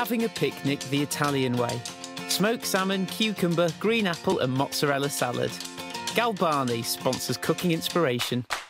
Having a picnic the Italian way. Smoked salmon, cucumber, green apple and mozzarella salad. Galbani sponsors cooking inspiration.